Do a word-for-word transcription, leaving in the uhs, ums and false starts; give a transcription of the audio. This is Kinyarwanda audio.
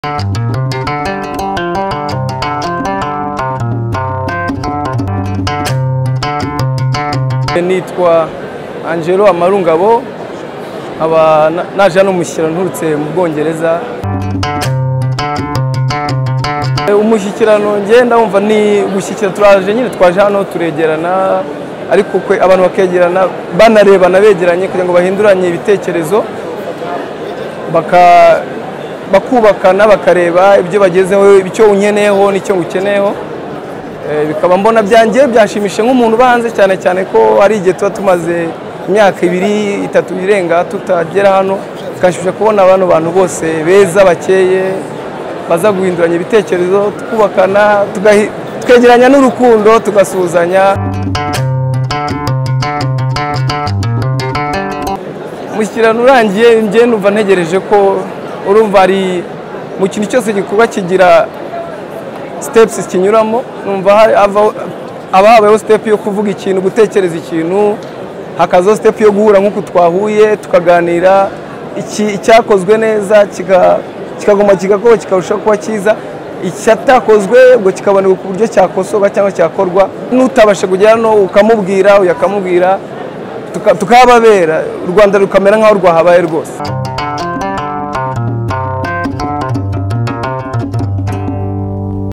Nitwa Angelo Amarungabo, aba naje hano umushyikirano nturutse mu Bwongereza. Umushyikirano ngenda wumva ni gushyikira, turaje nyine twaje hano turegerana, ariko kwe abantu bakegerana banarebana begeranye kugira ngo bahinduranye ibitekerezo, baka bakubakana bakareba ibyo bagezeho, icyo unyeneyeho n'icyo ngukeneyeho. Bikaba mbona byangiye byashimishe nk'umuntu banze, cyane cyane ko ari igihe tuba tumaze imyaka ibiri itatu irenga tutagera hano. Bikashusha kubona abantu bantu bose beza bakeye baza guhinduranya ibitekerezo, tukubakana, twegeranya n'urukundo, tugasuzanya. Umushyikirano urangiye njye numva ntegereje ko urumva ari mu kintu cyose gikorwa kigira steps kinyuramo. Numva abahabayeho step yo kuvuga ikintu, gutekereza ikintu, hakazo step yo guhura nk'uko twahuye tukaganira icyakozwe neza kikagoma kigakora kikarusha kuba cyiza, icyatakozwe ngo kikaboneka ku buryo cyakosoba cyangwa cyakorwa. N'utabashe kujya hano ukamubwira uyakamubwira, tukababera u Rwanda rukamera nk'aho rwahabaye rwose.